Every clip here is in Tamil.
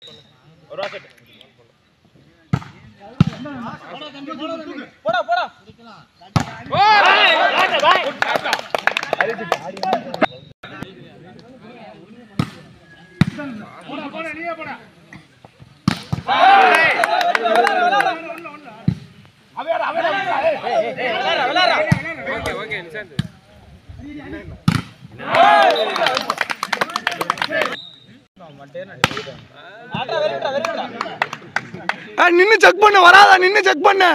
போடா போடா நீயே போடா நின்னு செக் பண்ண வராதா நின்னு செக் பண்ண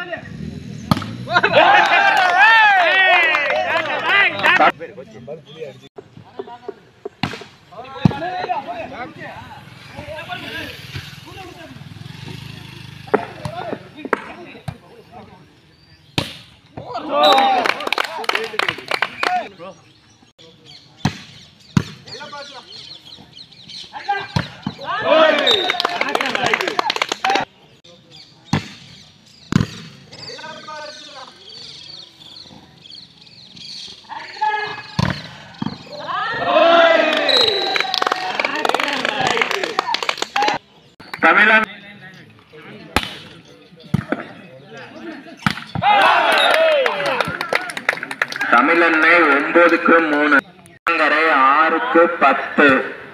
தமிழன்னை 9க்கு 3 6க்கு 10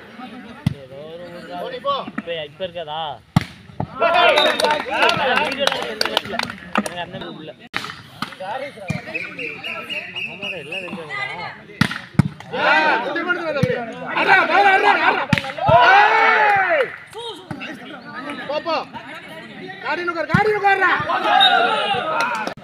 இப்ப இருக்கதா गाड़ी नुकर